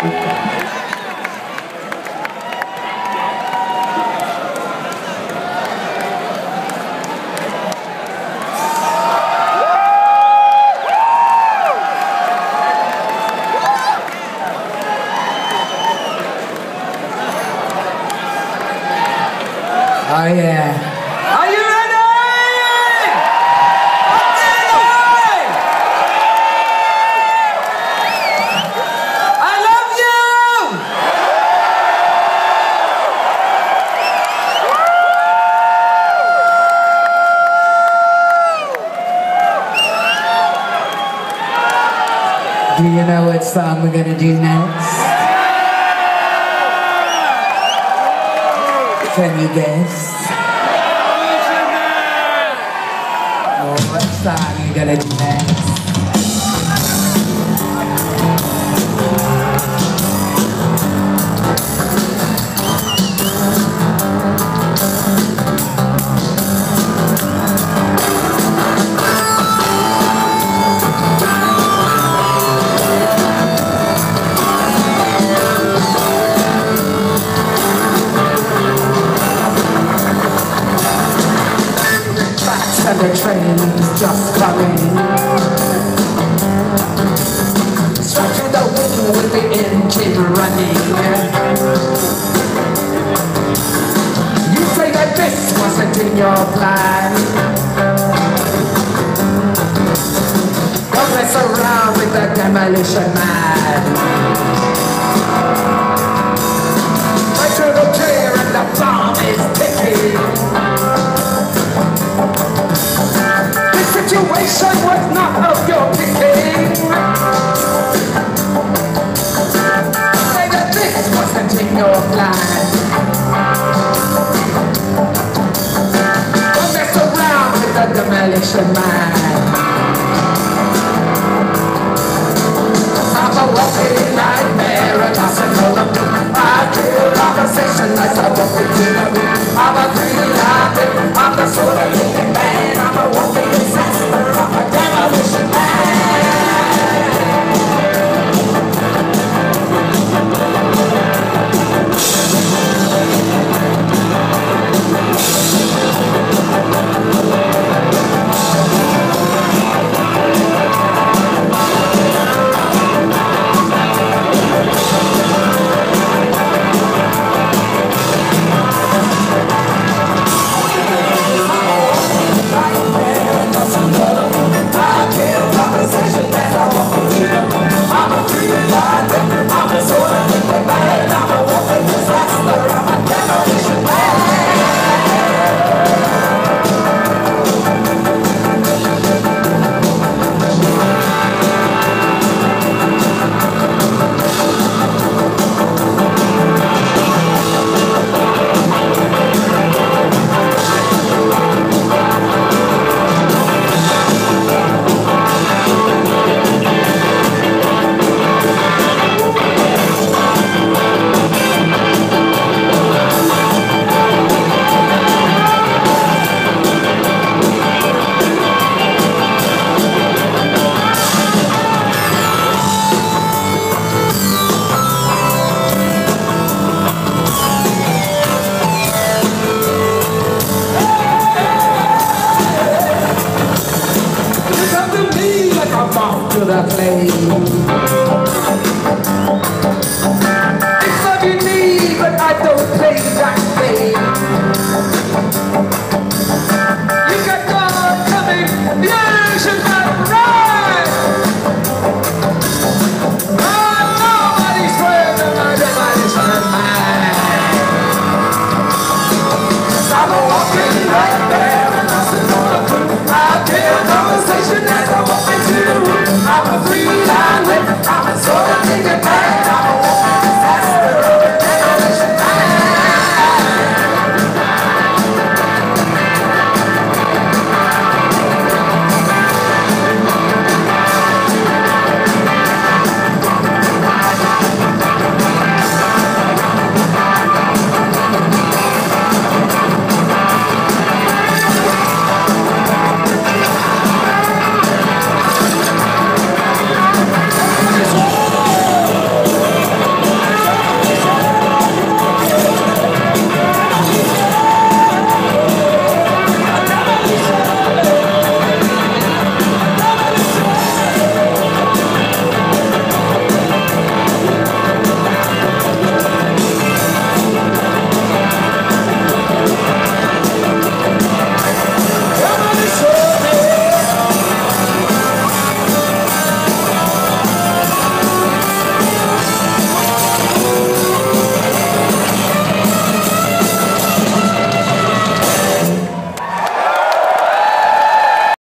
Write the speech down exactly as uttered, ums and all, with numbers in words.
Oh yeah. Are you ready? Okay. I love you! Do you know what song we're gonna do next? Can you guess? Oh, what song you gonna do next? And the train's just coming. Struck to the wind with the engine running. You say that this wasn't in your plan. Don't mess around with the demolition man. Right through the clear and the bomb is ticking. Situation was not of your picking. Say that this wasn't in your plan. Don't mess around with the demolition man. I'm a walking nightmare, a toss and roll up. I kill conversation as I walk into the room. I'm a green line, I'm the sort of living man. I'm a walking disaster, I'm a demolition man. I'm a free